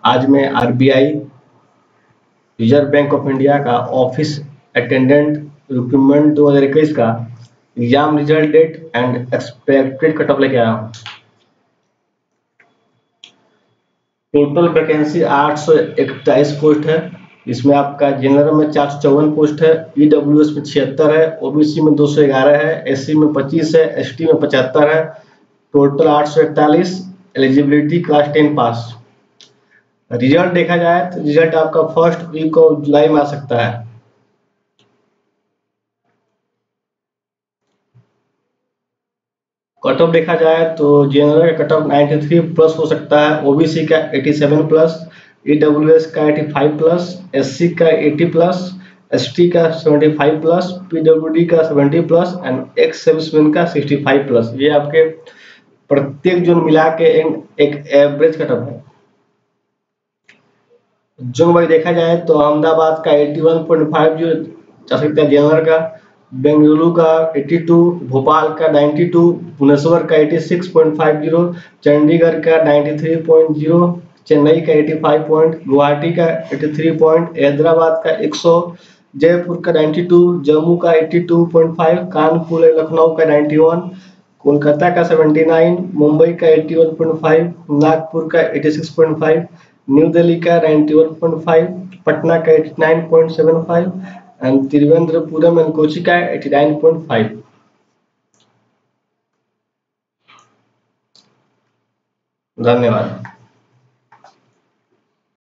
आज मैं RBI reserve bank of India का ऑफिस अटेंडेंट रिक्रूटमेंट 2021 का exam result date and expected cut off लेके आया हूँ। टोटल वैकेंसी 841 पोस्ट है। इसमें आपका जनरल में 454 पोस्ट है, ईडब्ल्यूएस में 76 है, ओबीसी में 211 है, एससी में 25 है, एसटी में 75 है। टोटल 841। एलिजिबिलिटी क्लास 10 पास। रिजल्ट देखा जाए तो रिजल्ट आपका फर्स्ट वीक ऑफ जुलाई में आ सकता है। कट ऑफ देखा जाए तो जनरल का कट ऑफ 93 प्लस हो सकता है, ओबीसी का 87 प्लस, ईडब्ल्यूएस का 85 प्लस, एससी का 80 प्लस, एसटी का 75 प्लस, पीडब्ल्यूडी का 70 प्लस एंड एक्स सर्विसमैन का 65 प्लस। ये आपके प्रत्येक जोन मिला के एक एवरेज कट ऑफ है। जोन वाइज देखा जाए तो अहमदाबाद का 81.50 जा सकता है जनरल का, बेंगलुरु का 82, भोपाल का 92, भुवनेश्वर का 86.50, चंडीगढ़ का 93.0, चेन्नई का 85 पॉइंट, गुवाहाटी का 83 पॉइंट, हैदराबाद का 100, जयपुर का 92, जम्मू का 82.5, कानपुर लखनऊ का 91, कोलकाता का 79, मुंबई का 81.5, नागपुर का 86.5, न्यू दिल्ली का 91.5, पटना का 89.75 एंड तिरुवनंतपुरम एंड कोची का 89.5। धन्यवाद।